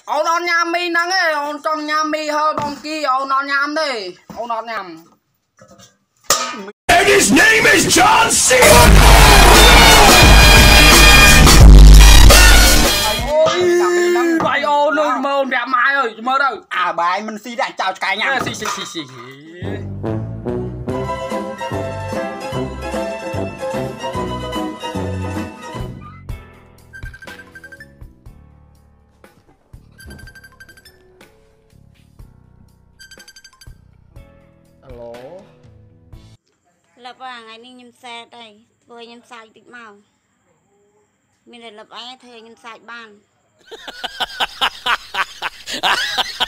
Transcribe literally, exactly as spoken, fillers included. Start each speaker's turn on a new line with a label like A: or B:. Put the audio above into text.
A: Ông non nhám mi nắng ấy, ông trong nhám mi hơi bông kia, ông non nhám đi, ông non nhám.
B: And his name is John C.
A: Vậy ô nuôi mơ ông đẹp mai ơi, mơ đâu.
C: À bà anh mình xí đã chào cái nhà.
A: Xì xì xì xì. Alo.
D: Lập à, ngày ninh nhâm xe đây, vừa nhâm sạch tích màu. Mình lại lập anh thời nhâm sạch bàn.